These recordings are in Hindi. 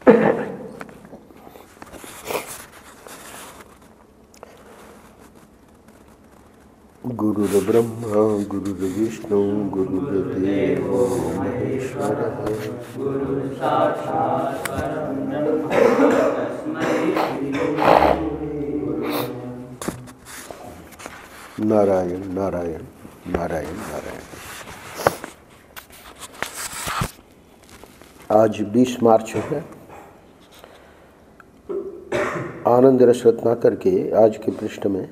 गुरुर्ब्रह्मा गुरुर्विष्णु गुरुर्देवो महेश्वरः। गुरुः साक्षात् परं ब्रह्म तस्मै श्री गुरवे नमः। नारायण नारायण नारायण नारायण। आज 20 मार्च है। आनंद रस रत्नाकर के आज के पृष्ठ में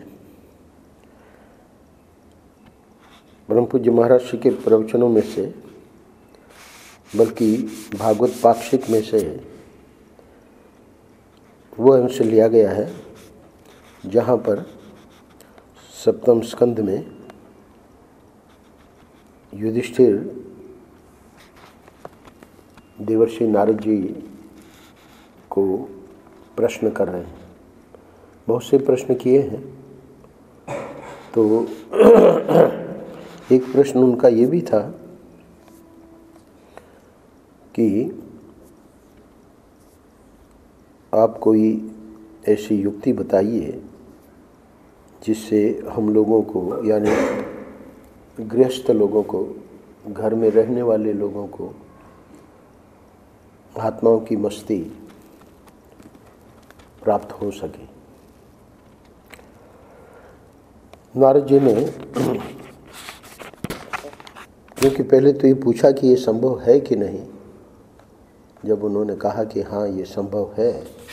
परम पूज्य महाराज श्री के प्रवचनों में से, बल्कि भागवत पाक्षिक में से वो अंश लिया गया है जहाँ पर सप्तम स्कंद में युधिष्ठिर देवर्षि नारद जी को प्रश्न कर रहे हैं। बहुत से प्रश्न किए हैं, तो एक प्रश्न उनका ये भी था कि आप कोई ऐसी युक्ति बताइए जिससे हम लोगों को, यानी गृहस्थ लोगों को, घर में रहने वाले लोगों को आत्माओं की मस्ती प्राप्त हो सके। नारद जी ने क्योंकि पहले तो ये पूछा कि ये संभव है कि नहीं। जब उन्होंने कहा कि हाँ ये संभव है,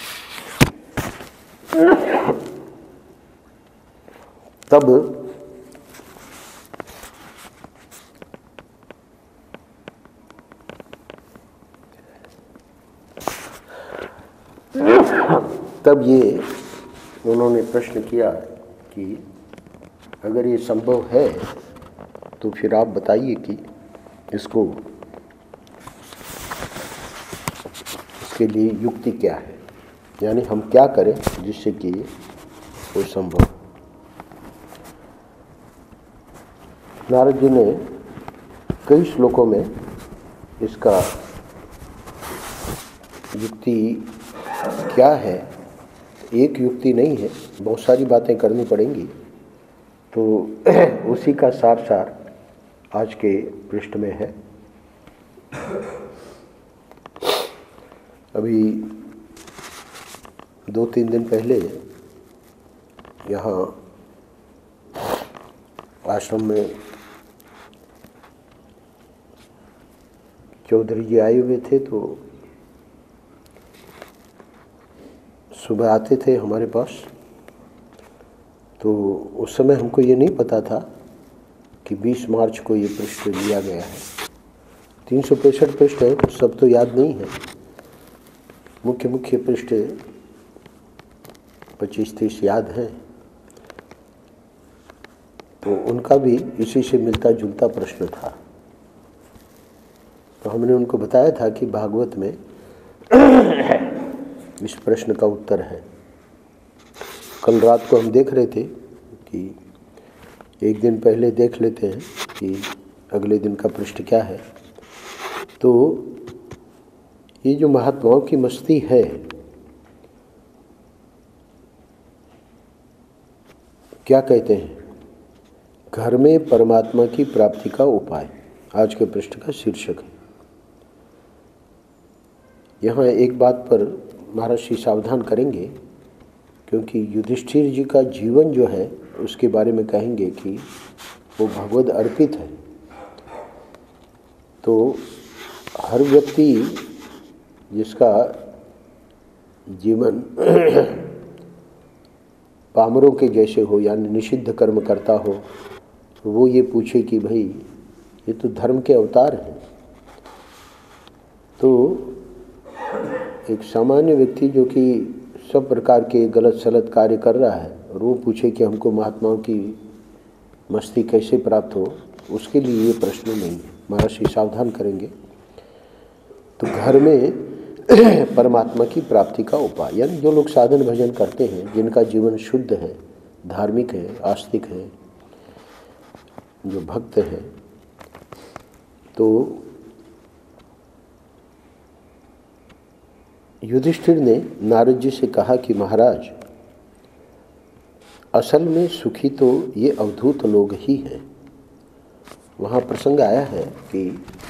तब ये उन्होंने प्रश्न किया कि अगर ये संभव है तो फिर आप बताइए कि इसके लिए युक्ति क्या है, यानी हम क्या करें जिससे कि वो संभव। नारद जी ने कई श्लोकों में इसका युक्ति क्या है, एक युक्ति नहीं है, बहुत सारी बातें करनी पड़ेंगी, तो उसी का सार आज के पृष्ठ में है। अभी 2-3 दिन पहले यहाँ आश्रम में चौधरी जी आए हुए थे, तो सुबह आते थे हमारे पास। तो उस समय हमको ये नहीं पता था कि 20 मार्च को ये पृष्ठ लिया गया है। 365 पृष्ठ है, सब तो याद नहीं है। मुख्य मुख्य पृष्ठ 25-30 याद हैं, तो उनका भी इसी से मिलता जुलता प्रश्न था। तो हमने उनको बताया था कि भागवत में इस प्रश्न का उत्तर है। कल रात को हम देख रहे थे कि एक दिन पहले देख लेते हैं कि अगले दिन का पृष्ठ क्या है। तो ये जो महात्माओं की मस्ती है, क्या कहते हैं, घर में परमात्मा की प्राप्ति का उपाय, आज के पृष्ठ का शीर्षक है। यहाँ एक बात पर महाराज श्री सावधान करेंगे, क्योंकि युधिष्ठिर जी का जीवन जो है उसके बारे में कहेंगे कि वो भगवद अर्पित है। तो हर व्यक्ति जिसका जीवन पामरों के जैसे हो, यानी निषिद्ध कर्म करता हो, तो वो ये पूछे कि भाई ये तो धर्म के अवतार हैं। तो एक सामान्य व्यक्ति जो कि सब प्रकार के गलत सलत कार्य कर रहा है, और वो पूछे कि हमको महात्माओं की मस्ती कैसे प्राप्त हो, उसके लिए ये प्रश्न नहीं है। महाराज श्री सावधान करेंगे। तो घर में परमात्मा की प्राप्ति का उपाय, यानी जो लोग साधन भजन करते हैं, जिनका जीवन शुद्ध है, धार्मिक है, आस्तिक है, जो भक्त हैं, तो युधिष्ठिर ने नारद जी से कहा कि महाराज, असल में सुखी तो ये अवधूत लोग ही हैं। वहाँ प्रसंग आया है कि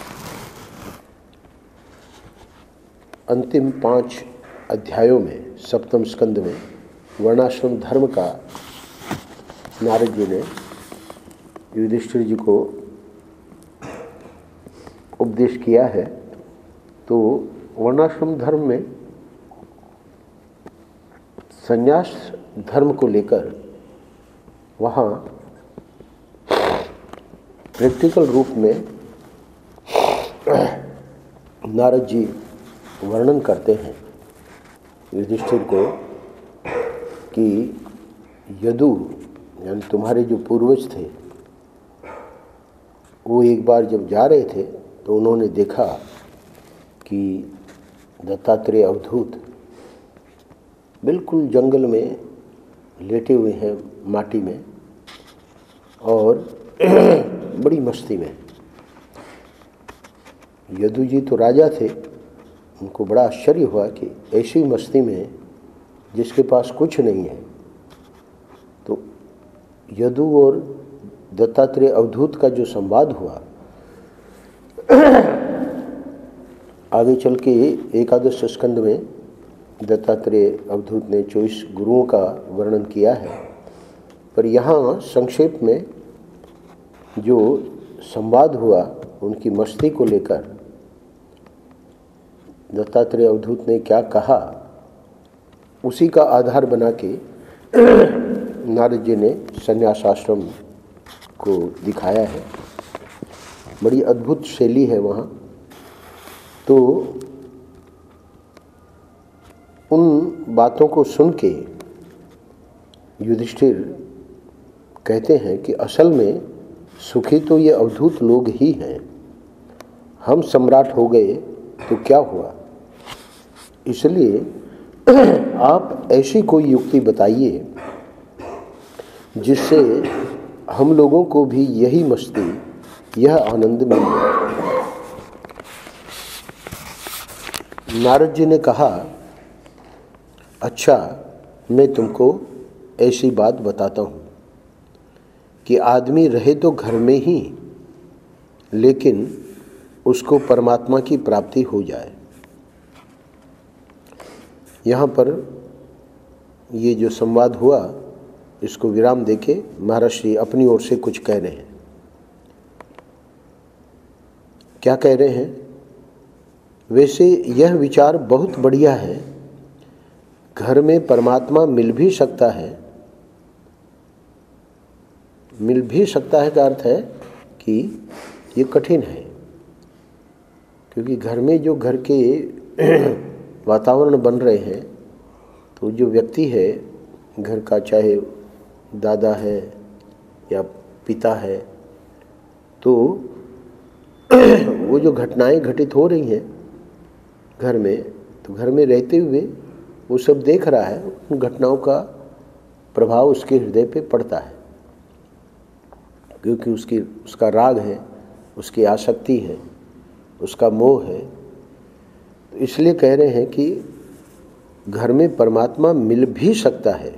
अंतिम 5 अध्यायों में, सप्तम स्कंद में, वर्णाश्रम धर्म का नारद जी ने युधिष्ठिर जी को उपदेश किया है। तो वर्णाश्रम धर्म में संन्यास धर्म को लेकर वहाँ प्रैक्टिकल रूप में नारद जी वर्णन करते हैं युधिष्ठिर को कि यदु यानी तुम्हारे जो पूर्वज थे, वो एक बार जब जा रहे थे तो उन्होंने देखा कि दत्तात्रेय अवधूत बिल्कुल जंगल में लेटे हुए हैं माटी में और बड़ी मस्ती में। यदु जी तो राजा थे, उनको बड़ा आश्चर्य हुआ कि ऐसी मस्ती में जिसके पास कुछ नहीं है। तो यदु और दत्तात्रेय अवधूत का जो संवाद हुआ, आगे चल के एकादश स्कंद में दत्तात्रेय अवधूत ने 24 गुरुओं का वर्णन किया है, पर यहाँ संक्षेप में जो संवाद हुआ उनकी मस्ती को लेकर दत्तात्रेय अवधूत ने क्या कहा, उसी का आधार बना के नारद जी ने संन्यास आश्रम को दिखाया है। बड़ी अद्भुत शैली है वहाँ। तो उन बातों को सुन के युधिष्ठिर कहते हैं कि असल में सुखी तो ये अवधूत लोग ही हैं। हम सम्राट हो गए तो क्या हुआ, इसलिए आप ऐसी कोई युक्ति बताइए जिससे हम लोगों को भी यही मस्ती, यह आनंद मिल जाए। नारद जी ने कहा, अच्छा मैं तुमको ऐसी बात बताता हूँ कि आदमी रहे तो घर में ही, लेकिन उसको परमात्मा की प्राप्ति हो जाए। यहाँ पर ये जो संवाद हुआ, इसको विराम देके महाराज श्री अपनी ओर से कुछ कह रहे हैं। क्या कह रहे हैं? वैसे यह विचार बहुत बढ़िया है। घर में परमात्मा मिल भी सकता है। मिल भी सकता है का अर्थ है कि ये कठिन है, क्योंकि घर में जो घर के वातावरण बन रहे हैं, तो जो व्यक्ति है घर का, चाहे दादा है या पिता है, तो वो जो घटनाएं घटित हो रही हैं घर में, तो घर में रहते हुए वो सब देख रहा है। उन घटनाओं का प्रभाव उसके हृदय पे पड़ता है, क्योंकि उसका राग है, उसकी आसक्ति है, उसका मोह है। तो इसलिए कह रहे हैं कि घर में परमात्मा मिल भी सकता है,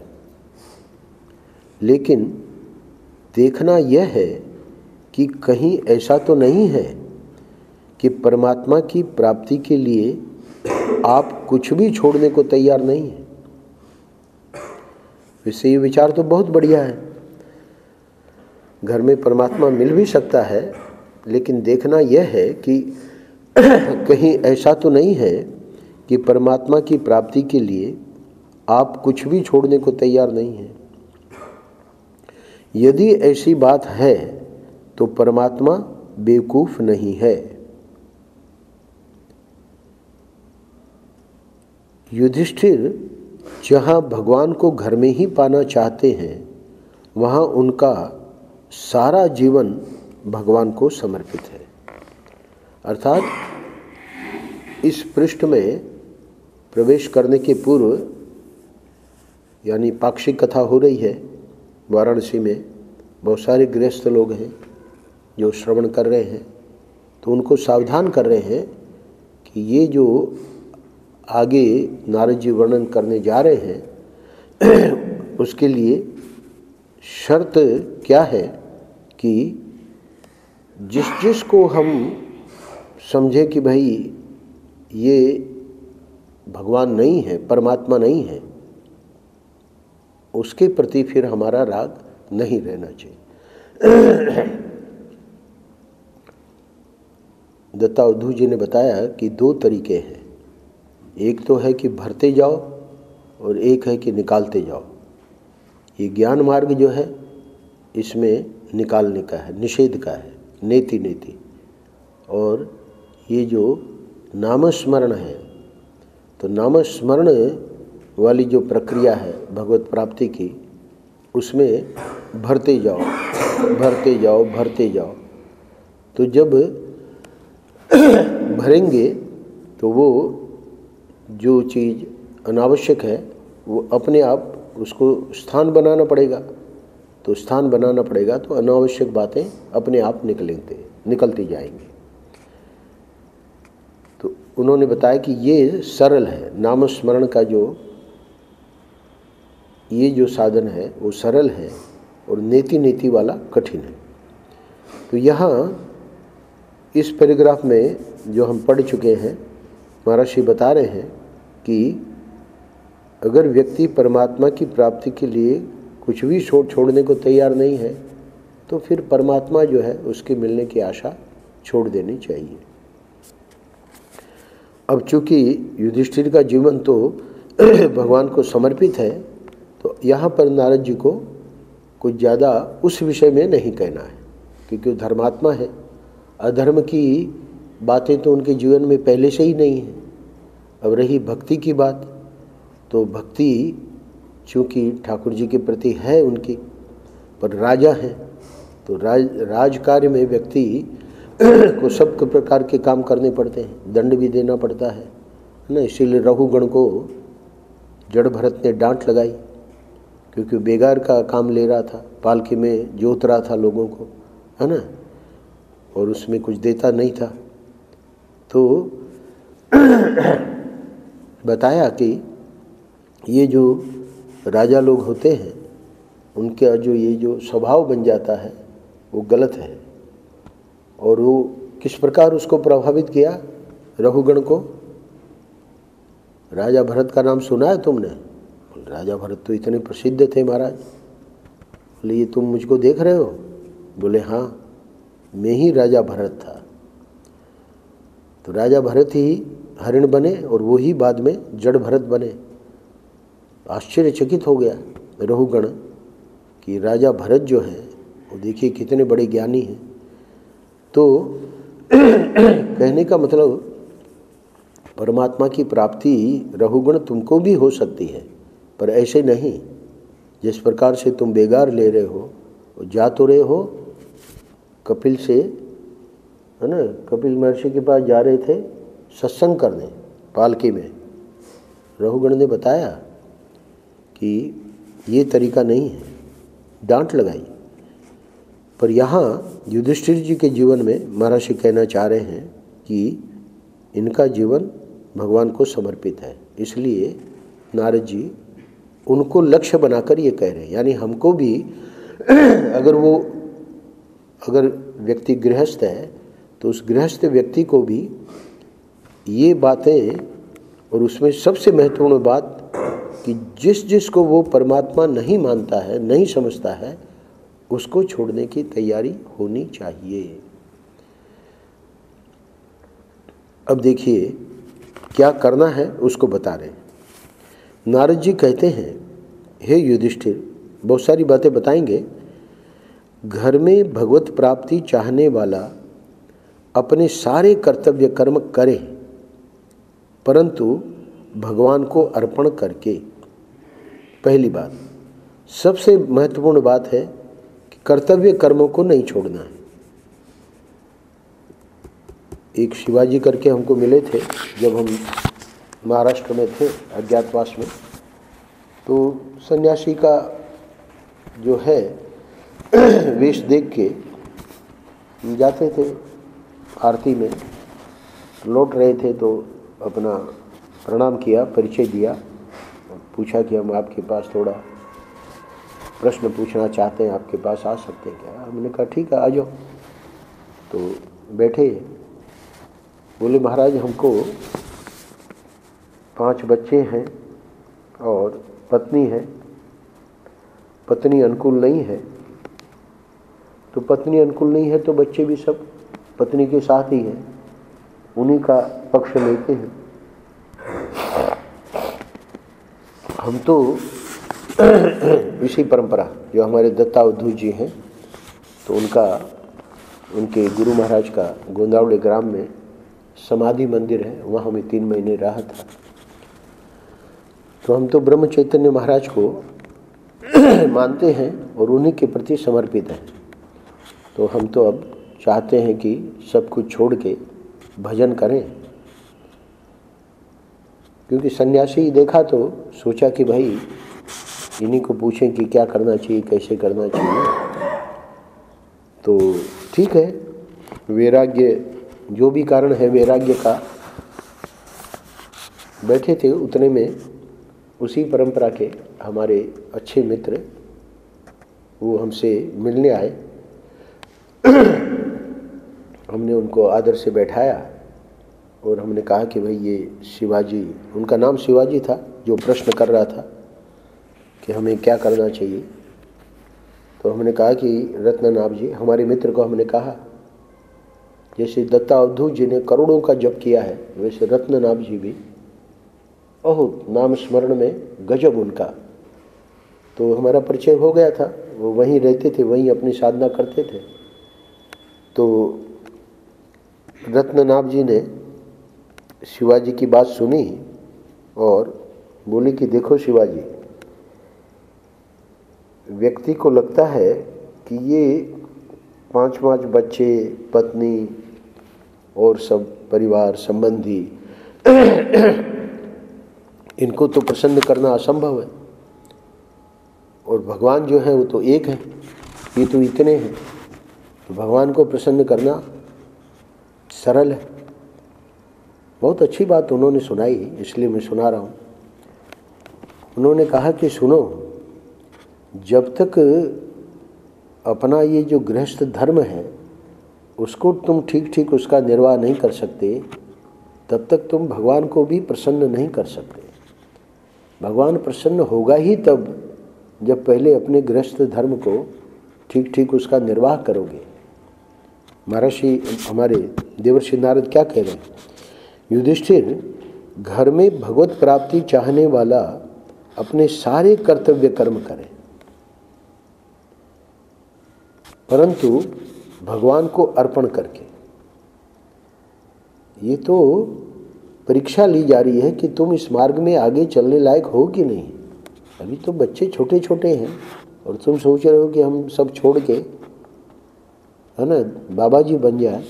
लेकिन देखना यह है कि कहीं ऐसा तो नहीं है कि परमात्मा की प्राप्ति के लिए आप कुछ भी छोड़ने को तैयार नहीं हैं। वैसे ये विचार तो बहुत बढ़िया है। घर में परमात्मा मिल भी सकता है, लेकिन देखना यह है कि कहीं ऐसा तो नहीं है कि परमात्मा की प्राप्ति के लिए आप कुछ भी छोड़ने को तैयार नहीं हैं। यदि ऐसी बात है तो परमात्मा बेवकूफ नहीं है। युधिष्ठिर जहाँ भगवान को घर में ही पाना चाहते हैं, वहाँ उनका सारा जीवन भगवान को समर्पित है। अर्थात इस पृष्ठ में प्रवेश करने के पूर्व, यानी पाक्षिक कथा हो रही है वाराणसी में, बहुत सारे गृहस्थ लोग हैं जो श्रवण कर रहे हैं, तो उनको सावधान कर रहे हैं कि ये जो आगे नारद जी वर्णन करने जा रहे हैं उसके लिए शर्त क्या है कि जिस को हम समझे कि भाई ये भगवान नहीं है, परमात्मा नहीं है, उसके प्रति फिर हमारा राग नहीं रहना चाहिए। दत्तावधू जी ने बताया कि दो तरीके हैं, एक तो है कि भरते जाओ और एक है कि निकालते जाओ। ये ज्ञान मार्ग जो है इसमें निकालने का है, निषेध का है, नेति नेति। और ये जो नामस्मरण है, तो नामस्मरण वाली जो प्रक्रिया है भगवत प्राप्ति की, उसमें भरते जाओ भरते जाओ भरते जाओ। तो जब भरेंगे तो वो जो चीज़ अनावश्यक है वो अपने आप उसको स्थान बनाना पड़ेगा। तो स्थान बनाना पड़ेगा तो अनावश्यक बातें अपने आप निकलती जाएंगी। तो उन्होंने बताया कि ये सरल है, नामस्मरण का ये जो साधन है वो सरल है और नेति नेति वाला कठिन है। तो यहाँ इस पैराग्राफ में जो हम पढ़ चुके हैं, महर्षि बता रहे हैं कि अगर व्यक्ति परमात्मा की प्राप्ति के लिए कुछ भी छोड़ने को तैयार नहीं है तो फिर परमात्मा जो है उसके मिलने की आशा छोड़ देनी चाहिए। अब चूंकि युधिष्ठिर का जीवन तो भगवान को समर्पित है, तो यहाँ पर नारद जी को कुछ ज़्यादा उस विषय में नहीं कहना है, क्योंकि वो धर्मात्मा है। अधर्म की बातें तो उनके जीवन में पहले से ही नहीं है। अब रही भक्ति की बात, तो भक्ति चूँकि ठाकुर जी के प्रति है उनकी, पर राजा हैं तो राज कार्य में व्यक्ति को सब प्रकार के काम करने पड़ते हैं, दंड भी देना पड़ता है ना। इसीलिए रघुगण को जड़ भरत ने डांट लगाई, क्योंकि बेगार का काम ले रहा था, पालकी में जोत रहा था लोगों को, है ना, और उसमें कुछ देता नहीं था। तो बताया कि ये जो राजा लोग होते हैं उनका ये जो स्वभाव बन जाता है वो गलत है। और वो किस प्रकार उसको प्रभावित किया रघुगण को। राजा भरत का नाम सुना है तुमने? राजा भरत तो इतने प्रसिद्ध थे महाराज। बोले ये तुम मुझको देख रहे हो? बोले हाँ, मैं ही राजा भरत था। तो राजा भरत ही हरिण बने और वो ही बाद में जड़ भरत बने। आश्चर्यचकित हो गया रघुगण कि राजा भरत जो है वो देखिए कितने बड़े ज्ञानी हैं। तो कहने का मतलब परमात्मा की प्राप्ति रघुगण तुमको भी हो सकती है, पर ऐसे नहीं जिस प्रकार से तुम बेगार ले रहे हो। जा तो रहे हो कपिल से, है ना, कपिल महर्षि के पास जा रहे थे सत्संग करने पालकी में। रघुगण ने बताया कि ये तरीका नहीं है, डांट लगाई। पर यहाँ युधिष्ठिर जी के जीवन में महर्षि कहना चाह रहे हैं कि इनका जीवन भगवान को समर्पित है, इसलिए नारद जी उनको लक्ष्य बनाकर ये कह रहे हैं। यानी हमको भी अगर व्यक्ति गृहस्थ है तो उस गृहस्थ व्यक्ति को भी ये बातें, और उसमें सबसे महत्वपूर्ण बात कि जिसको वो परमात्मा नहीं मानता है, नहीं समझता है, उसको छोड़ने की तैयारी होनी चाहिए। अब देखिए क्या करना है उसको बता रहे हैं। नारद जी कहते हैं, हे युधिष्ठिर, बहुत सारी बातें बताएंगे। घर में भगवत प्राप्ति चाहने वाला अपने सारे कर्तव्य कर्म करे, परंतु भगवान को अर्पण करके। पहली बात, सबसे महत्वपूर्ण बात है कि कर्तव्य कर्मों को नहीं छोड़ना है। एक शिवाजी करके हमको मिले थे जब हम महाराष्ट्र में थे अज्ञातवास में। तो सन्यासी का जो है वेश देख के हम जाते थे आरती में, लौट रहे थे तो अपना प्रणाम किया, परिचय दिया, पूछा कि हम आपके पास थोड़ा प्रश्न पूछना चाहते हैं, आपके पास आ सकते हैं क्या? हमने कहा ठीक है, आ जाओ। तो बैठे। बोले महाराज हमको 5 बच्चे हैं और पत्नी है, पत्नी अनुकूल नहीं है। तो पत्नी अनुकूल नहीं है तो बच्चे भी सब पत्नी के साथ ही हैं, उन्हीं का पक्ष लेते हैं। हम तो इसी परंपरा, जो हमारे दत्तावधूत जी हैं, तो उनके गुरु महाराज का गोंदावले ग्राम में समाधि मंदिर है, वहाँ मैं 3 महीने रहा था। तो हम तो ब्रह्म चैतन्य महाराज को मानते हैं और उन्हीं के प्रति समर्पित हैं। तो हम तो अब चाहते हैं कि सब कुछ छोड़ के भजन करें, क्योंकि सन्यासी देखा तो सोचा कि भाई इन्हीं को पूछें कि क्या करना चाहिए, कैसे करना चाहिए। तो ठीक है, वैराग्य जो भी कारण है वैराग्य का, बैठे थे। उतने में उसी परंपरा के हमारे अच्छे मित्र वो हमसे मिलने आए। हमने उनको आदर से बैठाया और हमने कहा कि भाई ये शिवाजी, उनका नाम शिवाजी था, जो प्रश्न कर रहा था कि हमें क्या करना चाहिए। तो हमने कहा कि रत्ननाभ जी, हमारे मित्र को हमने कहा, जैसे दत्तावधूत जी ने करोड़ों का जप किया है, वैसे रत्ननाभ जी भी बहुत नाम स्मरण में गजब उनका। तो हमारा परिचय हो गया था, वो वहीं रहते थे, वहीं अपनी साधना करते थे। तो रत्ननाभ जी ने शिवाजी की बात सुनी और बोले कि देखो शिवाजी, व्यक्ति को लगता है कि ये 5 बच्चे, पत्नी और सब परिवार संबंधी, इनको तो प्रसन्न करना असंभव है, और भगवान जो है वो तो एक है, ये तो इतने हैं, तो भगवान को प्रसन्न करना सरल है। बहुत अच्छी बात उन्होंने सुनाई, इसलिए मैं सुना रहा हूँ। उन्होंने कहा कि सुनो, जब तक अपना ये जो गृहस्थ धर्म है उसको तुम ठीक ठीक उसका निर्वाह नहीं कर सकते, तब तक तुम भगवान को भी प्रसन्न नहीं कर सकते। भगवान प्रसन्न होगा ही तब जब पहले अपने गृहस्थ धर्म को ठीक ठीक उसका निर्वाह करोगे। महर्षि हमारे देवर्षि नारद क्या कह रहे हैं? युधिष्ठिर, घर में भगवत प्राप्ति चाहने वाला अपने सारे कर्तव्य कर्म करे, परंतु भगवान को अर्पण करके। ये तो परीक्षा ली जा रही है कि तुम इस मार्ग में आगे चलने लायक हो कि नहीं। अभी तो बच्चे छोटे छोटे हैं और तुम सोच रहे हो कि हम सब छोड़ के, है ना, बाबा जी बन जाए।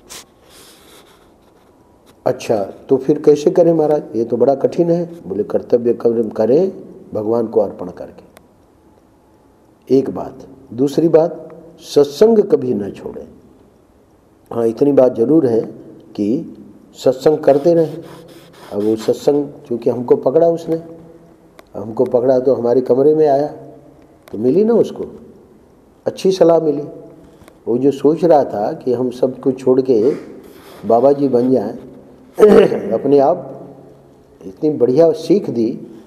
अच्छा, तो फिर कैसे करें महाराज? ये तो बड़ा कठिन है। बोले कर्तव्य कर्म करें भगवान को अर्पण करके, एक बात। दूसरी बात, सत्संग कभी न छोड़ें। हाँ, इतनी बात जरूर है कि सत्संग करते रहें। अब वो सत्संग चूँकि हमको पकड़ा उसने, हमको पकड़ा तो हमारे कमरे में आया, तो मिली ना उसको अच्छी सलाह मिली। वो जो सोच रहा था कि हम सब कुछ छोड़ के बाबा जी बन जाएं, अपने आप इतनी बढ़िया सीख दी।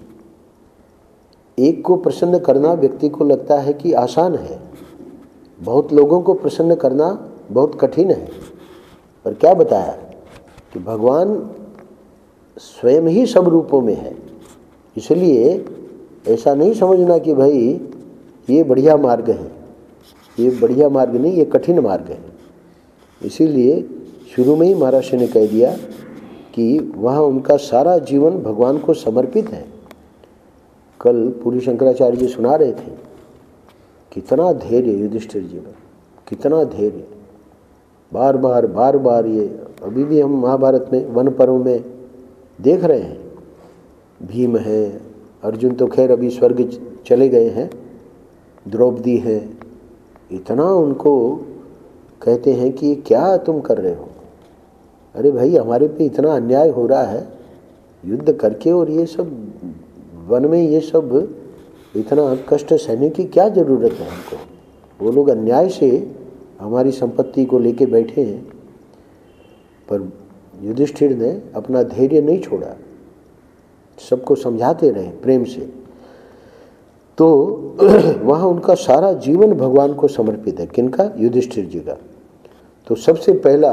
एक को प्रसन्न करना व्यक्ति को लगता है कि आसान है, बहुत लोगों को प्रसन्न करना बहुत कठिन है। पर क्या बताया कि भगवान स्वयं ही सब रूपों में है। इसलिए ऐसा नहीं समझना कि भाई ये बढ़िया मार्ग है, ये बढ़िया मार्ग नहीं, ये कठिन मार्ग है। इसीलिए शुरू में ही महर्षि ने कह दिया कि वहाँ उनका सारा जीवन भगवान को समर्पित है। कल पूरी शंकराचार्य जी सुना रहे थे, कितना धैर्य युधिष्ठिर जी में, कितना धैर्य। बार बार ये अभी भी हम महाभारत में वन पर्व में देख रहे हैं। भीम है, अर्जुन तो खैर अभी स्वर्ग चले गए हैं, द्रौपदी है, इतना उनको कहते हैं कि क्या तुम कर रहे हो? अरे भाई, हमारे पे इतना अन्याय हो रहा है, युद्ध करके और ये सब वन में ये सब इतना कष्ट सहने की क्या ज़रूरत है हमको। वो लोग अन्याय से हमारी संपत्ति को लेके बैठे हैं, पर युधिष्ठिर ने अपना धैर्य नहीं छोड़ा, सबको समझाते रहे प्रेम से। तो वहाँ उनका सारा जीवन भगवान को समर्पित है। किनका? युधिष्ठिर जी का। तो सबसे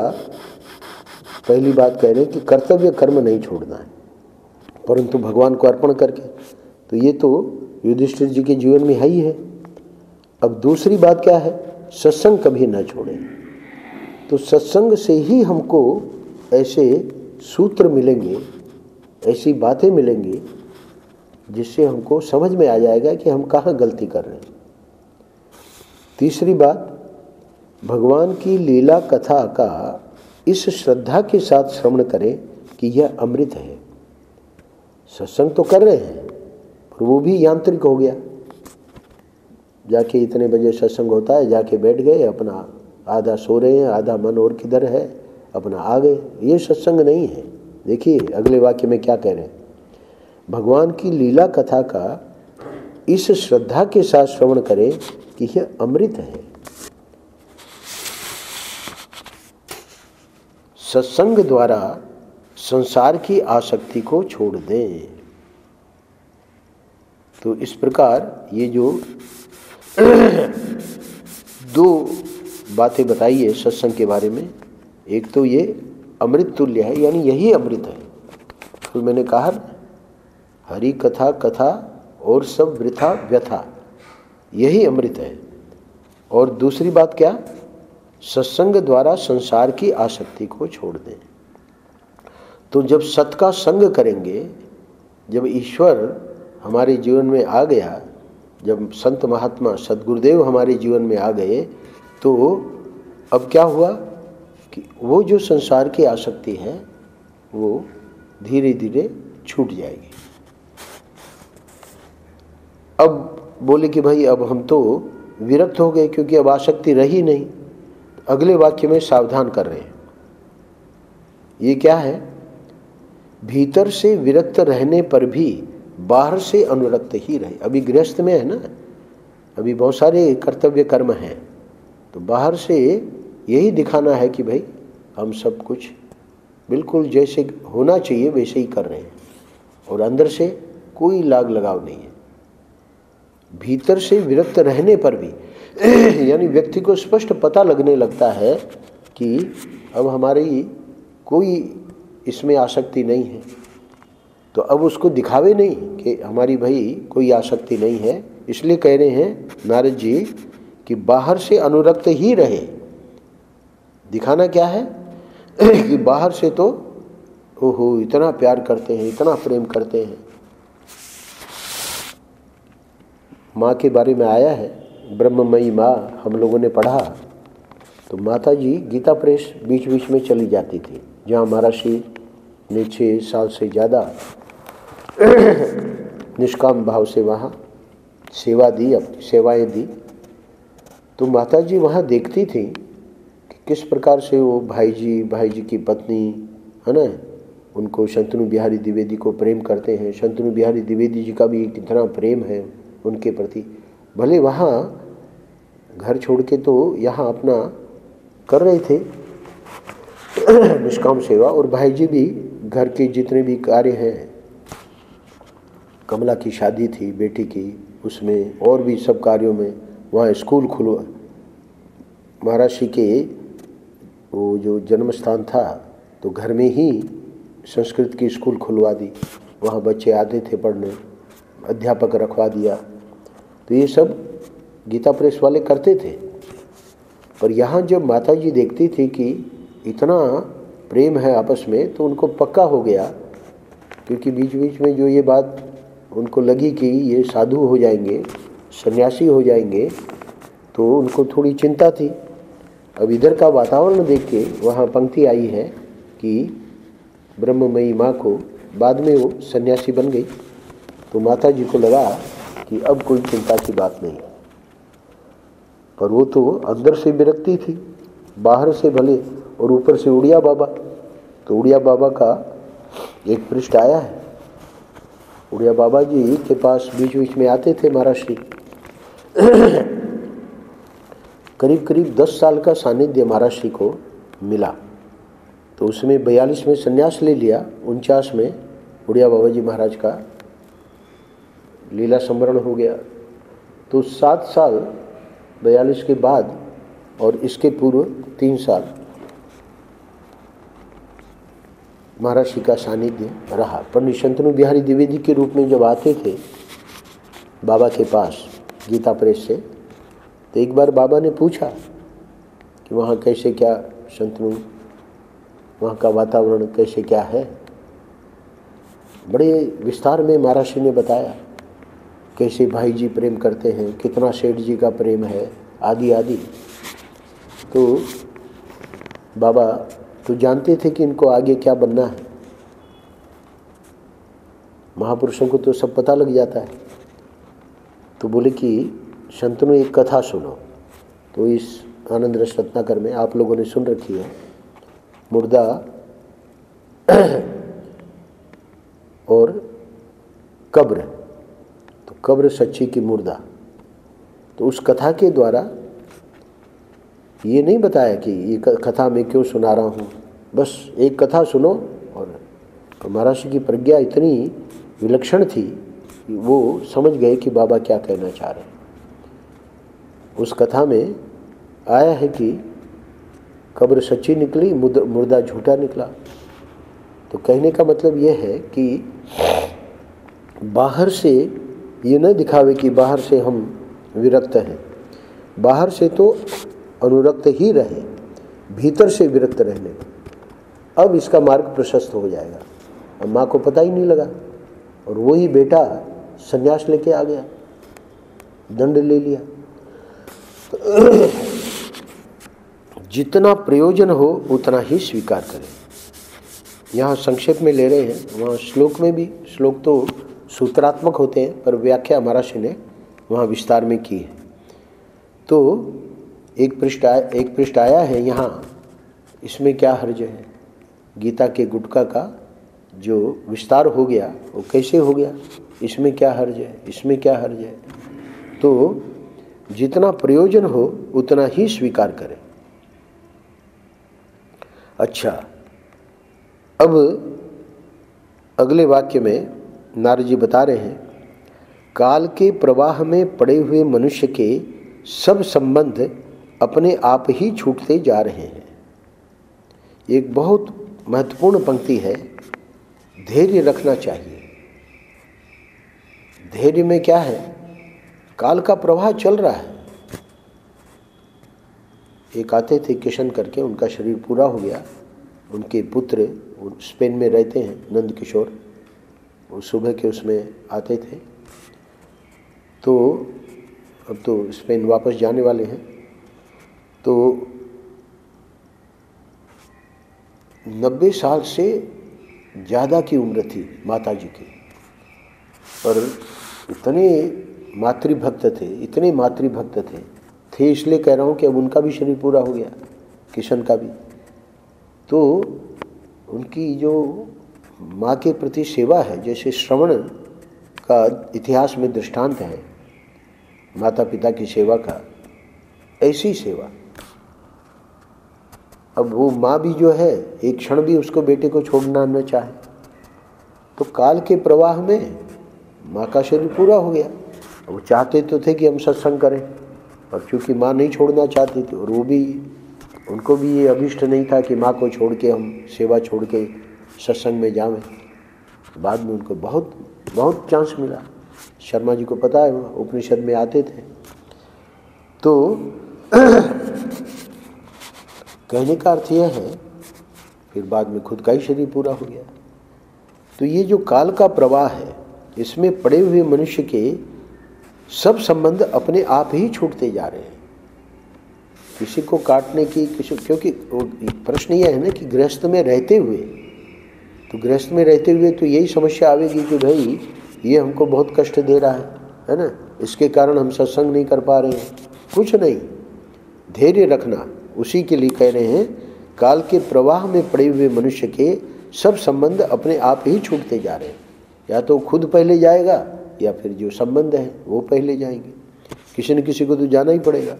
पहली बात कह रहे हैं कि कर्तव्य कर्म नहीं छोड़ना है, परंतु भगवान को अर्पण करके। तो ये तो युधिष्ठिर जी के जीवन में है ही है। अब दूसरी बात क्या है? सत्संग कभी न छोड़ें। तो सत्संग से ही हमको ऐसे सूत्र मिलेंगे, ऐसी बातें मिलेंगी जिससे हमको समझ में आ जाएगा कि हम कहाँ गलती कर रहे हैं। तीसरी बात, भगवान की लीला कथा का इस श्रद्धा के साथ श्रवण करें कि यह अमृत है। सत्संग तो कर रहे हैं पर वो भी यांत्रिक हो गया। जाके इतने बजे सत्संग होता है, जाके बैठ गए, अपना आधा सो रहे हैं, आधा मन और किधर है, अपना आ गए। ये सत्संग नहीं है। देखिए अगले वाक्य में क्या कह रहे हैं, भगवान की लीला कथा का इस श्रद्धा के साथ श्रवण करें कि यह अमृत है। सत्संग द्वारा संसार की आसक्ति को छोड़ दें। तो इस प्रकार ये जो दो बातें बताई है सत्संग के बारे में, एक तो ये अमृत तुल्य है, यानी यही अमृत है। तो मैंने कहा हरि कथा कथा और सब वृथा व्यथा, यही अमृत है। और दूसरी बात क्या? सत्संग द्वारा संसार की आसक्ति को छोड़ दें। तो जब सत का संग करेंगे, जब ईश्वर हमारे जीवन में आ गया, जब संत महात्मा सद्गुरुदेव हमारे जीवन में आ गए, तो अब क्या हुआ कि वो जो संसार की आसक्ति है वो धीरे धीरे छूट जाएगी। अब बोले कि भाई अब हम तो विरक्त हो गए क्योंकि अब आसक्ति रही नहीं। अगले वाक्य में सावधान कर रहे हैं। ये क्या है? भीतर से विरक्त रहने पर भी बाहर से अनुरक्त ही रहे। अभी गृहस्थ में है ना, अभी बहुत सारे कर्तव्य कर्म हैं, तो बाहर से यही दिखाना है कि भाई हम सब कुछ बिल्कुल जैसे होना चाहिए वैसे ही कर रहे हैं, और अंदर से कोई लाग लगाव नहीं है। भीतर से विरक्त रहने पर भी यानी व्यक्ति को स्पष्ट पता लगने लगता है कि अब हमारी कोई इसमें आसक्ति नहीं है, तो अब उसको दिखावे नहीं कि हमारी भाई कोई आसक्ति नहीं है। इसलिए कह रहे हैं नारद जी कि बाहर से अनुरक्त ही रहे। दिखाना क्या है कि बाहर से तो ओहो इतना प्यार करते हैं, इतना प्रेम करते हैं। माँ के बारे में आया है, ब्रह्ममयी माँ, हम लोगों ने पढ़ा। तो माता जी गीता प्रेस बीच बीच में चली जाती थी, जहाँ महर्षि ने 6 साल से ज़्यादा निष्काम भाव से वहाँ सेवा दी, अपनी सेवाएं दी। तो माता जी वहाँ देखती थी कि किस प्रकार से वो भाई जी की पत्नी है ना, उनको शंतनु बिहारी द्विवेदी को प्रेम करते हैं। शंतनु बिहारी द्विवेदी जी का भी कितना प्रेम है उनके प्रति। भले वहाँ घर छोड़ के तो यहाँ अपना कर रहे थे निष्काम सेवा, और भाई जी भी घर के जितने भी कार्य हैं, कमला की शादी थी बेटी की, उसमें और भी सब कार्यों में वहाँ स्कूल खुलवा, महर्षि के वो जो जन्म स्थान था तो घर में ही संस्कृत की स्कूल खुलवा दी। वहाँ बच्चे आते थे पढ़ने, अध्यापक रखवा दिया। तो ये सब गीता प्रेस वाले करते थे। पर यहाँ जब माता जी देखती थी कि इतना प्रेम है आपस में, तो उनको पक्का हो गया, क्योंकि बीच बीच में जो ये बात उनको लगी कि ये साधु हो जाएंगे, सन्यासी हो जाएंगे, तो उनको थोड़ी चिंता थी। अब इधर का वातावरण देख के वहाँ पंक्ति आई है कि ब्रह्ममयी माँ को बाद में वो सन्यासी बन गई। तो माता जी को लगा कि अब कोई चिंता की बात नहीं, पर वो तो अंदर से विरक्ति थी, बाहर से भले, और ऊपर से उड़िया बाबा। तो उड़िया बाबा का एक पृष्ठ आया है उड़िया बाबा जी के पास बीच बीच में आते थे महाराज श्री। करीब करीब 10 साल का सानिध्य महाराज श्री को मिला। तो उसमें 42 में संन्यास ले लिया, 49 में उड़िया बाबा जी महाराज का लीला संवरण हो गया। तो 7 साल 42 के बाद और इसके पूर्व 3 साल महाराज श्री का सानिध्य रहा। पंडित शंतनु बिहारी द्विवेदी के रूप में जब आते थे बाबा के पास गीता प्रेस से, तो एक बार बाबा ने पूछा कि वहाँ कैसे क्या शंतनु, वहाँ का वातावरण कैसे क्या है। बड़े विस्तार में महाराज श्री ने बताया कैसे भाई जी प्रेम करते हैं, कितना सेठ जी का प्रेम है, आदि आदि। तो बाबा तो जानते थे कि इनको आगे क्या बनना है, महापुरुषों को तो सब पता लग जाता है। तो बोले कि शंतनु एक कथा सुनो। तो इस आनंद रस रत्नाकर में आप लोगों ने सुन रखी है, मुर्दा और कब्र। तो कब्र सच्ची की मुर्दा। तो उस कथा के द्वारा ये नहीं बताया कि ये कथा मैं क्यों सुना रहा हूँ, बस एक कथा सुनो। और महाराज की प्रज्ञा इतनी विलक्षण थी कि वो समझ गए कि बाबा क्या कहना चाह रहे हैं। उस कथा में आया है कि कब्र सच्ची निकली, मुर्दा झूठा निकला। तो कहने का मतलब ये है कि बाहर से ये न दिखावे कि बाहर से हम विरक्त हैं, बाहर से तो अनुरक्त ही रहे, भीतर से विरक्त रहने। अब इसका मार्ग प्रशस्त हो जाएगा। अब माँ को पता ही नहीं लगा और वही बेटा संन्यास लेके आ गया, दंड ले लिया। जितना प्रयोजन हो उतना ही स्वीकार करें। यहाँ संक्षेप में ले रहे हैं, वहाँ श्लोक में भी, श्लोक तो सूत्रात्मक होते हैं पर व्याख्या महाराज ने वहाँ विस्तार में की है। तो एक पृष्ठ आया है यहाँ, इसमें क्या हर्ज है। गीता के गुटका का जो विस्तार हो गया वो कैसे हो गया, इसमें क्या हर्ज है, इसमें क्या हर्ज है। तो जितना प्रयोजन हो उतना ही स्वीकार करें। अच्छा, अब अगले वाक्य में नारद जी बता रहे हैं, काल के प्रवाह में पड़े हुए मनुष्य के सब संबंध अपने आप ही छूटते जा रहे हैं। एक बहुत महत्वपूर्ण पंक्ति है, धैर्य रखना चाहिए। धैर्य में क्या है, काल का प्रवाह चल रहा है। एक आते थे किशन करके, उनका शरीर पूरा हो गया, उनके पुत्र स्पेन में रहते हैं, नंद किशोर, वो सुबह के उसमें आते थे। तो अब तो स्पेन वापस जाने वाले हैं। तो 90 साल से ज़्यादा की उम्र थी माता जी की, और इतने मातृभक्त थे, इतने मातृभक्त थे इसलिए कह रहा हूँ कि अब उनका भी शरीर पूरा हो गया, किशन का भी। तो उनकी जो माँ के प्रति सेवा है, जैसे श्रवण का इतिहास में दृष्टांत है माता पिता की सेवा का, ऐसी सेवा। अब वो माँ भी जो है एक क्षण भी उसको बेटे को छोड़ना न चाहे, तो काल के प्रवाह में माँ का शरीर पूरा हो गया। वो चाहते तो थे कि हम सत्संग करें, और चूँकि माँ नहीं छोड़ना चाहती थी, और वो भी, उनको भी ये अभिष्ट नहीं था कि माँ को छोड़ के हम सेवा छोड़ के सत्संग में जावें। बाद में उनको बहुत बहुत चांस मिला। शर्मा जी को पता है, उपनिषद में आते थे। तो कहने का अर्थ यह है, फिर बाद में खुद का ही शरीर पूरा हो गया। तो ये जो काल का प्रवाह है, इसमें पड़े हुए मनुष्य के सब संबंध अपने आप ही छूटते जा रहे हैं। किसी को काटने की, क्योंकि प्रश्न यह है ना कि गृहस्थ में रहते हुए, तो गृहस्थ में रहते हुए तो यही समस्या आवेगी कि भाई ये हमको बहुत कष्ट दे रहा है ना, इसके कारण हम सत्संग नहीं कर पा रहे हैं। कुछ नहीं, धैर्य रखना, उसी के लिए कह रहे हैं, काल के प्रवाह में पड़े हुए मनुष्य के सब संबंध अपने आप ही छूटते जा रहे हैं। या तो खुद पहले जाएगा या फिर जो संबंध है वो पहले जाएंगे, किसी न किसी को तो जाना ही पड़ेगा।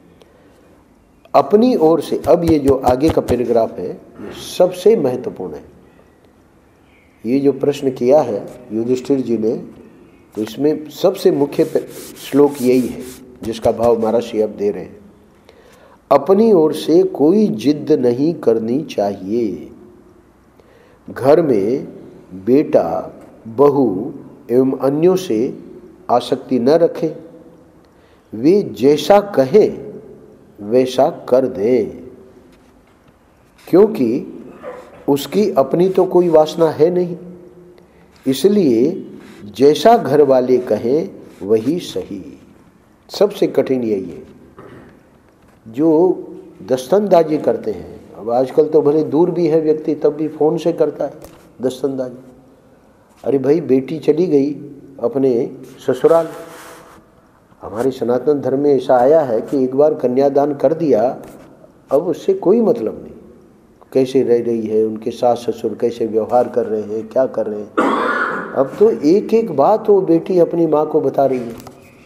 अपनी ओर से, अब ये जो आगे का पैराग्राफ है ये सबसे महत्वपूर्ण है। ये जो प्रश्न किया है युधिष्ठिर जी ने, तो इसमें सबसे मुख्य श्लोक यही है जिसका भाव महर्षि अब दे रहे हैं। अपनी ओर से कोई जिद नहीं करनी चाहिए। घर में बेटा, बहू एवं अन्यों से आसक्ति न रखें। वे जैसा कहें वैसा कर दें, क्योंकि उसकी अपनी तो कोई वासना है नहीं। इसलिए जैसा घर वाले कहें वही सही। सबसे कठिन यही है, जो दस्तंदाजी करते हैं। अब आजकल तो भले दूर भी है व्यक्ति तब भी फ़ोन से करता है दस्तंदाजी। अरे भाई, बेटी चली गई अपने ससुराल। हमारे सनातन धर्म में ऐसा आया है कि एक बार कन्यादान कर दिया, अब उससे कोई मतलब नहीं। कैसे रह रही है, उनके सास ससुर कैसे व्यवहार कर रहे हैं, क्या कर रहे हैं, अब तो एक एक बात वो बेटी अपनी माँ को बता रही है।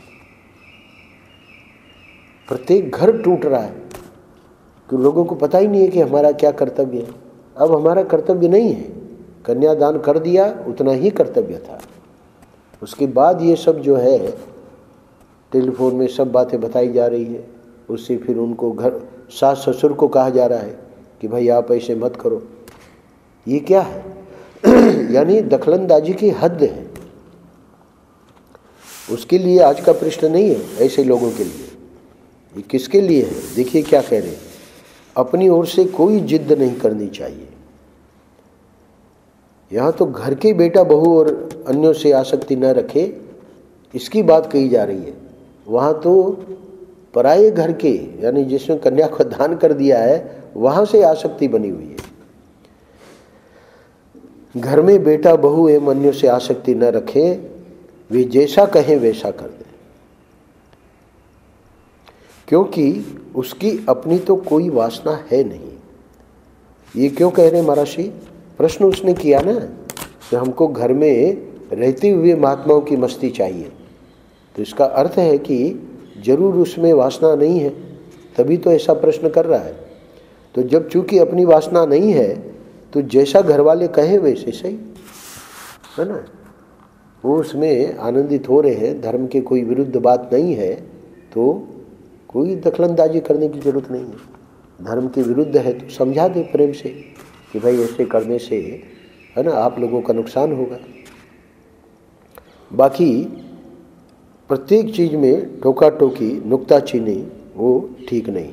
प्रत्येक घर टूट रहा है कि लोगों को पता ही नहीं है कि हमारा क्या कर्तव्य है। अब हमारा कर्तव्य नहीं है, कन्यादान कर दिया उतना ही कर्तव्य था। उसके बाद ये सब जो है टेलीफोन में सब बातें बताई जा रही है, उससे फिर उनको घर सास ससुर को कहा जा रहा है कि भाई आप ऐसे मत करो। ये क्या है यानी दखलंदाजी की हद है। उसके लिए आज का प्रश्न नहीं है, ऐसे लोगों के लिए। ये किसके लिए है? देखिए क्या कह रहे हैं, अपनी ओर से कोई जिद नहीं करनी चाहिए। यहाँ तो घर के बेटा बहू और अन्यों से आसक्ति न रखे, इसकी बात कही जा रही है। वहाँ तो पराये घर के, यानी जिसमें कन्या को दान कर दिया है, वहाँ से आसक्ति बनी हुई है। घर में बेटा बहू एवं अन्यों से आसक्ति न रखें, वे जैसा कहें वैसा कर दें, क्योंकि उसकी अपनी तो कोई वासना है नहीं। ये क्यों कह रहे हैं महर्षि? प्रश्न उसने किया ना कि हमको घर में रहते हुए महात्माओं की मस्ती चाहिए, तो इसका अर्थ है कि जरूर उसमें वासना नहीं है, तभी तो ऐसा प्रश्न कर रहा है। तो जब चूंकि अपनी वासना नहीं है तो जैसा घर वाले कहें वैसे सही है ना, वो उसमें आनंदित हो रहे हैं, धर्म के कोई विरुद्ध बात नहीं है, तो कोई दखलंदाजी करने की जरूरत नहीं है। धर्म के विरुद्ध है तो समझा दे प्रेम से कि भाई ऐसे करने से है ना आप लोगों का नुकसान होगा। बाकी प्रत्येक चीज में टोका टोकी नुक्ताचीनी वो ठीक नहीं।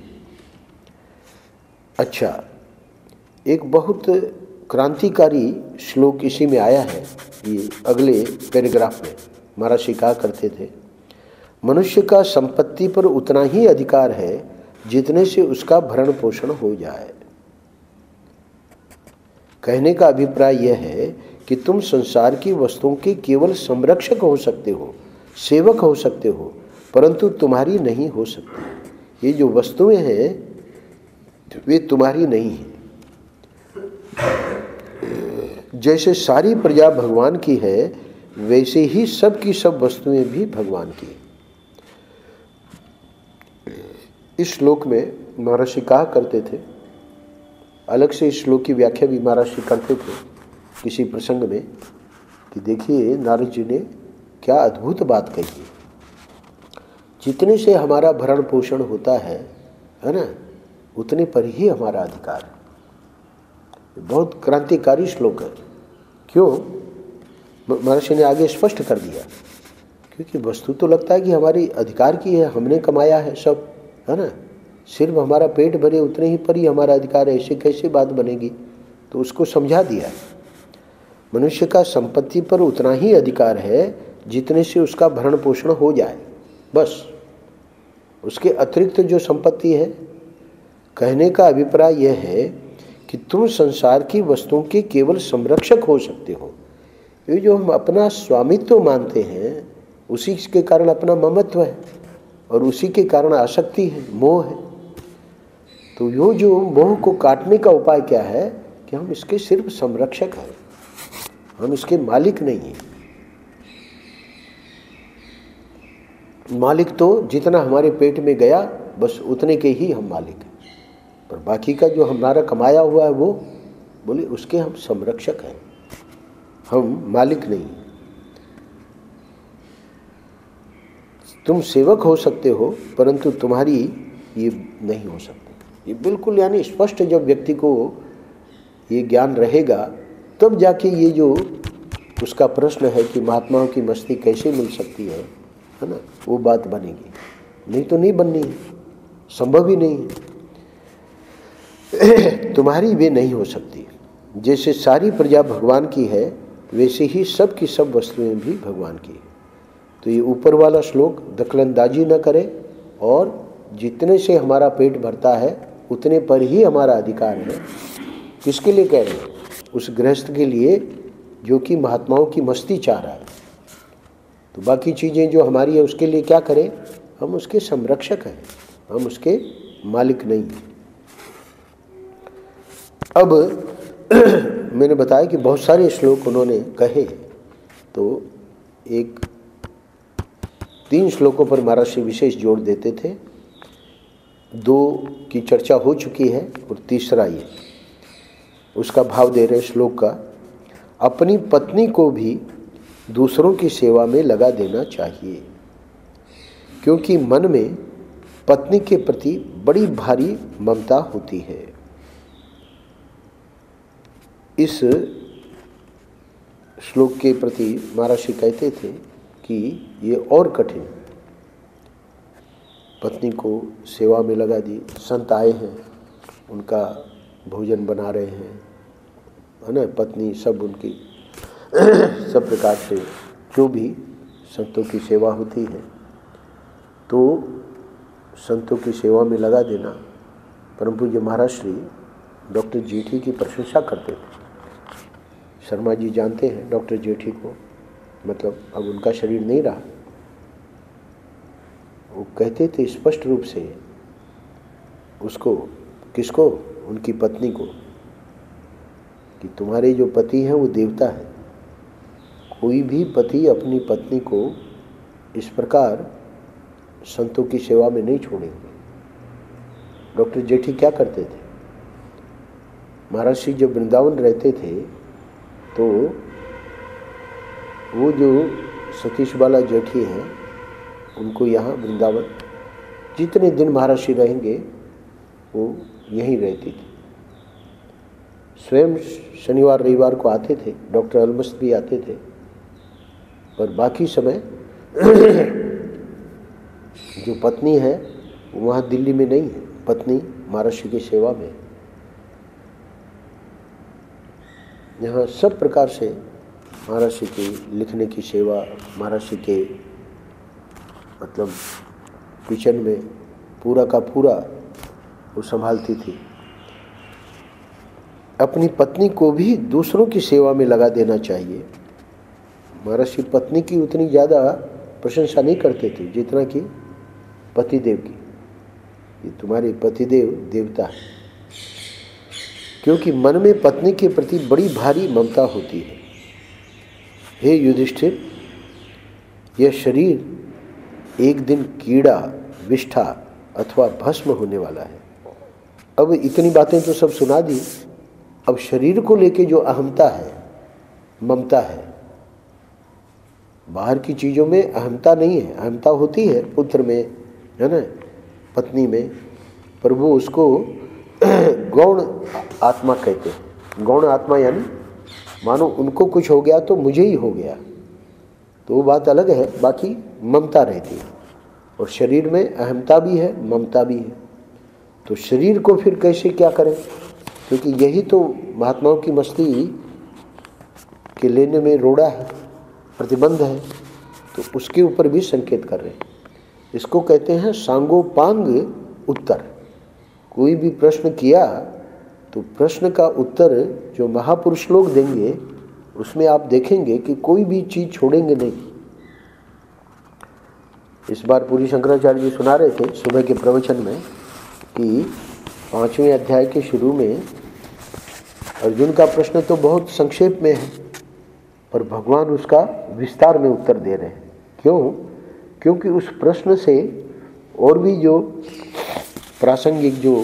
अच्छा, एक बहुत क्रांतिकारी श्लोक इसी में आया है, ये अगले पैराग्राफ में महर्षि कहा करते थे, मनुष्य का संपत्ति पर उतना ही अधिकार है जितने से उसका भरण पोषण हो जाए। कहने का अभिप्राय यह है कि तुम संसार की वस्तुओं के केवल संरक्षक हो सकते हो, सेवक हो सकते हो, परंतु तुम्हारी नहीं हो सकती। ये जो वस्तुएं हैं वे तुम्हारी नहीं है। जैसे सारी प्रजा भगवान की है, वैसे ही सब की सब वस्तुएं भी भगवान की है। इस श्लोक में महर्षि कहा करते थे, अलग से इस श्लोक की व्याख्या भी महर्षि करते थे किसी प्रसंग में, कि देखिए नारद जी ने क्या अद्भुत बात कही है। जितने से हमारा भरण पोषण होता है ना, उतने पर ही हमारा अधिकार है। बहुत क्रांतिकारी श्लोक है। क्यों? महर्षि ने आगे स्पष्ट कर दिया, क्योंकि वस्तु तो लगता है कि हमारी अधिकार की है, हमने कमाया है सब, है ना, सिर्फ हमारा पेट भरे उतने ही पर ही हमारा अधिकार है, ऐसे कैसे बात बनेगी? तो उसको समझा दिया। मनुष्य का संपत्ति पर उतना ही अधिकार है जितने से उसका भरण पोषण हो जाए, बस। उसके अतिरिक्त जो संपत्ति है, कहने का अभिप्राय यह है कि तुम संसार की वस्तुओं के केवल संरक्षक हो सकते हो। ये जो हम अपना स्वामित्व मानते हैं, उसी के कारण अपना ममत्व है और उसी के कारण आसक्ति है, मोह है। तो यो जो मोह को काटने का उपाय क्या है कि हम इसके सिर्फ संरक्षक हैं, हम इसके मालिक नहीं हैं। मालिक तो जितना हमारे पेट में गया बस उतने के ही हम मालिक हैं, पर बाकी का जो हमारा कमाया हुआ है वो बोले उसके हम संरक्षक हैं, हम मालिक नहीं। तुम सेवक हो सकते हो परंतु तुम्हारी ये नहीं हो सकती। ये बिल्कुल यानी स्पष्ट जब व्यक्ति को ये ज्ञान रहेगा तब जाके ये जो उसका प्रश्न है कि महात्माओं की मस्ती कैसे मिल सकती है ना, वो बात बनेगी। नहीं तो नहीं बननी है, संभव ही नहीं है। तुम्हारी वे नहीं हो सकती। जैसे सारी प्रजा भगवान की है वैसे ही सब की सब वस्तुएं भी भगवान की है। तो ये ऊपर वाला श्लोक दखलंदाजी न करे और जितने से हमारा पेट भरता है उतने पर ही हमारा अधिकार है। किसके लिए कह रहे हैं? उस गृहस्थ के लिए जो कि महात्माओं की मस्ती चाह रहा है। तो बाकी चीज़ें जो हमारी है उसके लिए क्या करें? हम उसके संरक्षक हैं, हम उसके मालिक नहीं हैं। अब मैंने बताया कि बहुत सारे श्लोक उन्होंने कहे, तो 3 श्लोकों पर महाराज श्री विशेष जोर देते थे। 2 की चर्चा हो चुकी है और तीसरा ये उसका भाव दे रहे श्लोक का। अपनी पत्नी को भी दूसरों की सेवा में लगा देना चाहिए, क्योंकि मन में पत्नी के प्रति बड़ी भारी ममता होती है। इस श्लोक के प्रति महाराज कहते थे कि ये और कठिन, पत्नी को सेवा में लगा दी। संत आए हैं, उनका भोजन बना रहे हैं, है ना, पत्नी सब उनकी सब प्रकार से जो भी संतों की सेवा होती है तो संतों की सेवा में लगा देना। परम पूज्य महाराज श्री डॉक्टर जेठी की प्रशंसा करते थे। शर्मा जी जानते हैं डॉक्टर जेठी को, मतलब अब उनका शरीर नहीं रहा। वो कहते थे स्पष्ट रूप से उसको, किसको? उनकी पत्नी को, कि तुम्हारे जो पति हैं वो देवता है। कोई भी पति अपनी पत्नी को इस प्रकार संतों की सेवा में नहीं छोड़ेंगे। डॉक्टर जेठी क्या करते थे? महाराज श्री जब वृंदावन रहते थे तो वो जो सतीश बाला जेठी हैं उनको यहाँ वृंदावन जितने दिन महाराज श्री रहेंगे वो यहीं रहती थी। स्वयं शनिवार रविवार को आते थे, डॉक्टर अलमस्त भी आते थे, पर बाकी समय जो पत्नी है वहाँ दिल्ली में नहीं है, पत्नी महाराज श्री की सेवा में। यहाँ सब प्रकार से महाराज श्री की लिखने की सेवा, महाराज श्री के मतलब किचन में पूरा का पूरा वो संभालती थी। अपनी पत्नी को भी दूसरों की सेवा में लगा देना चाहिए। महाराज श्री पत्नी की उतनी ज़्यादा प्रशंसा नहीं करते थे जितना कि पतिदेव की। ये तुम्हारे पतिदेव देवता है, क्योंकि मन में पत्नी के प्रति बड़ी भारी ममता होती है। हे युधिष्ठिर, यह शरीर एक दिन कीड़ा, विष्ठा अथवा भस्म होने वाला है। अब इतनी बातें तो सब सुना दी। अब शरीर को लेके जो अहमता है, ममता है, बाहर की चीज़ों में अहमता नहीं है। अहमता होती है पुत्र में, है ना, पत्नी में, पर वो उसको गौण आत्मा कहते हैं। गौण आत्मा यानी मानो उनको कुछ हो गया तो मुझे ही हो गया, तो वो बात अलग है। बाकी ममता रहती है, और शरीर में अहमता भी है, ममता भी है। तो शरीर को फिर कैसे क्या करें, क्योंकि यही तो महात्माओं की मस्ती के लेने में रोड़ा है, प्रतिबंध है। तो उसके ऊपर भी संकेत कर रहे हैं। इसको कहते हैं सांगोपांग उत्तर। कोई भी प्रश्न किया तो प्रश्न का उत्तर जो महापुरुष लोग देंगे उसमें आप देखेंगे कि कोई भी चीज़ छोड़ेंगे नहीं। इस बार पूरी शंकराचार्य जी सुना रहे थे सुबह के प्रवचन में कि 5वें अध्याय के शुरू में अर्जुन का प्रश्न तो बहुत संक्षेप में है, पर भगवान उसका विस्तार में उत्तर दे रहे हैं। क्यों? क्योंकि उस प्रश्न से और भी जो प्रासंगिक जो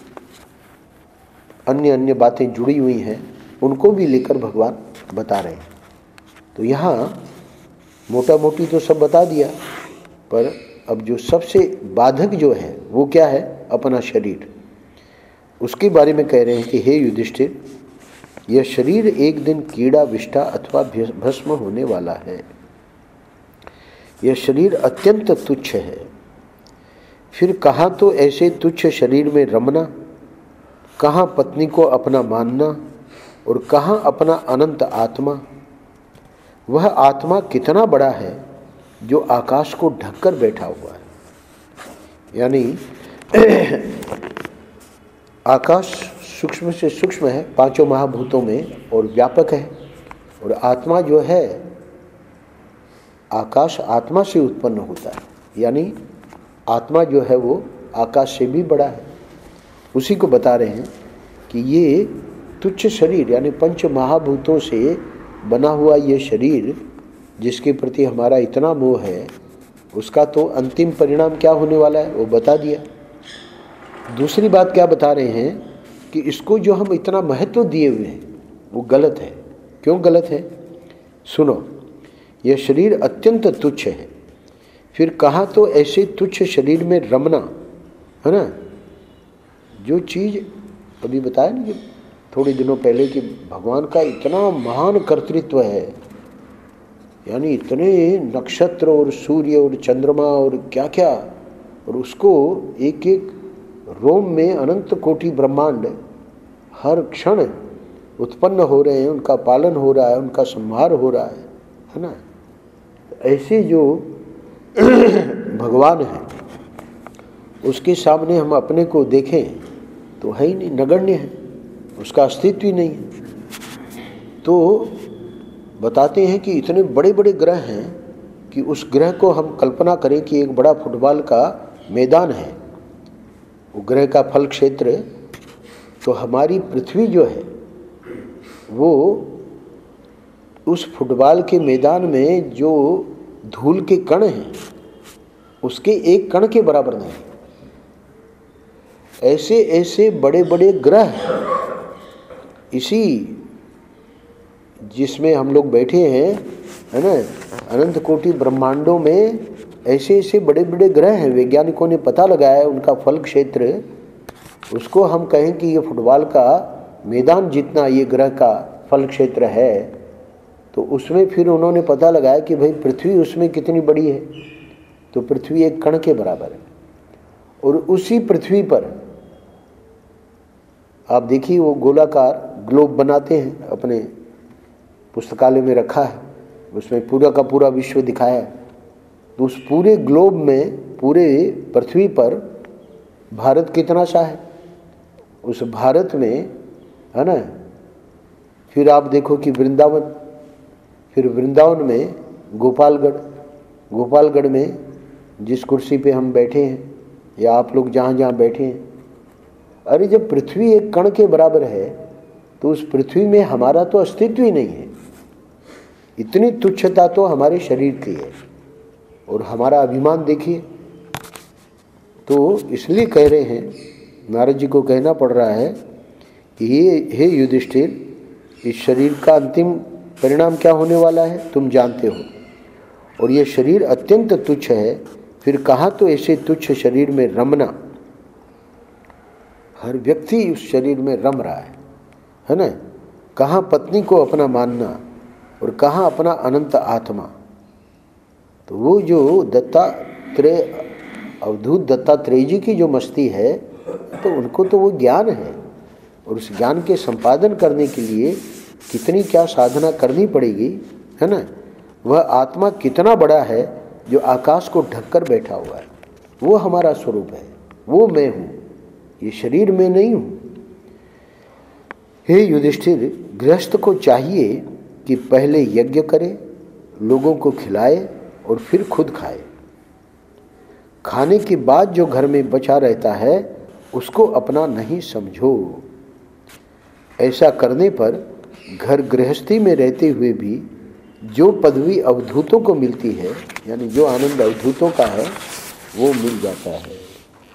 अन्य अन्य बातें जुड़ी हुई हैं उनको भी लेकर भगवान बता रहे हैं। तो यहाँ मोटा मोटी तो सब बता दिया, पर अब जो सबसे बाधक जो है वो क्या है? अपना शरीर। उसके बारे में कह रहे हैं कि हे युधिष्ठिर, यह शरीर एक दिन कीड़ा विष्ठा अथवा भस्म होने वाला है। यह शरीर अत्यंत तुच्छ है। फिर कहाँ तो ऐसे तुच्छ शरीर में रमना, कहाँ पत्नी को अपना मानना, और कहाँ अपना अनंत आत्मा। वह आत्मा कितना बड़ा है जो आकाश को ढककर बैठा हुआ है। यानी आकाश सूक्ष्म से सूक्ष्म है पांचों महाभूतों में और व्यापक है, और आत्मा जो है आकाश आत्मा से उत्पन्न होता है, यानी आत्मा जो है वो आकाश से भी बड़ा है। उसी को बता रहे हैं कि ये तुच्छ शरीर यानी पंच महाभूतों से बना हुआ ये शरीर जिसके प्रति हमारा इतना मोह है, उसका तो अंतिम परिणाम क्या होने वाला है वो बता दिया। दूसरी बात क्या बता रहे हैं कि इसको जो हम इतना महत्व दिए हुए हैं वो गलत है। क्यों गलत है? सुनो, यह शरीर अत्यंत तुच्छ है। फिर कहा तो ऐसे तुच्छ शरीर में रमना, है ना। जो चीज़ अभी बताया ना कि थोड़े दिनों पहले कि भगवान का इतना महान कर्तृत्व है, यानी इतने नक्षत्र और सूर्य और चंद्रमा और क्या क्या, और उसको एक एक रोम में अनंत कोटि ब्रह्मांड हर क्षण उत्पन्न हो रहे हैं, उनका पालन हो रहा है, उनका संहार हो रहा है ना। ऐसे जो भगवान है उसके सामने हम अपने को देखें तो है ही नहीं, नगण्य है, उसका अस्तित्व ही नहीं है। तो बताते हैं कि इतने बड़े बड़े ग्रह हैं कि उस ग्रह को हम कल्पना करें कि एक बड़ा फुटबॉल का मैदान है, वो ग्रह का फल क्षेत्र। तो हमारी पृथ्वी जो है वो उस फुटबॉल के मैदान में जो धूल के कण हैं उसके एक कण के बराबर नहीं। ऐसे ऐसे बड़े बड़े ग्रह इसी जिसमें हम लोग बैठे हैं, है ना, अनंत कोटि ब्रह्मांडों में ऐसे ऐसे बड़े बड़े ग्रह हैं। वैज्ञानिकों ने पता लगाया उनका फल क्षेत्र, उसको हम कहें कि ये फुटबॉल का मैदान जितना ये ग्रह का फल क्षेत्र है, तो उसमें फिर उन्होंने पता लगाया कि भाई पृथ्वी उसमें कितनी बड़ी है, तो पृथ्वी एक कण के बराबर है। और उसी पृथ्वी पर आप देखिए वो गोलाकार ग्लोब बनाते हैं, अपने पुस्तकालय में रखा है, उसमें पूरा का पूरा विश्व दिखाया है। तो उस पूरे ग्लोब में पूरे पृथ्वी पर भारत कितना सा है, उस भारत में, है ना। फिर आप देखो कि वृंदावन, फिर वृंदावन में गोपालगढ़, गोपालगढ़ में जिस कुर्सी पे हम बैठे हैं या आप लोग जहाँ जहाँ बैठे हैं, अरे जब पृथ्वी एक कण के बराबर है तो उस पृथ्वी में हमारा तो अस्तित्व ही नहीं है। इतनी तुच्छता तो हमारे शरीर की है, और हमारा अभिमान देखिए। तो इसलिए कह रहे हैं, नारद जी को कहना पड़ रहा है कि हे युधिष्ठिर, इस शरीर का अंतिम परिणाम क्या होने वाला है तुम जानते हो, और ये शरीर अत्यंत तुच्छ है। फिर कहा तो ऐसे तुच्छ शरीर में रमना, हर व्यक्ति उस शरीर में रम रहा है ना। कहाँ पत्नी को अपना मानना और कहाँ अपना अनंत आत्मा। तो वो जो दत्तात्रेय, अवधूत दत्तात्रेय जी की जो मस्ती है, तो उनको तो वो ज्ञान है, और उस ज्ञान के संपादन करने के लिए कितनी क्या साधना करनी पड़ेगी, है ना। वह आत्मा कितना बड़ा है जो आकाश को ढककर बैठा हुआ है, वो हमारा स्वरूप है, वो मैं हूँ, ये शरीर में नहीं हूँ। हे युधिष्ठिर, गृहस्थ को चाहिए कि पहले यज्ञ करे, लोगों को खिलाए और फिर खुद खाए। खाने के बाद जो घर में बचा रहता है उसको अपना नहीं समझो। ऐसा करने पर घर गृहस्थी में रहते हुए भी जो पदवी अवधूतों को मिलती है, यानी जो आनंद अवधूतों का है, वो मिल जाता है।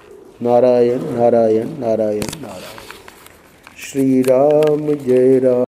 नारायण नारायण नारायण नारायण। श्री राम जय राम।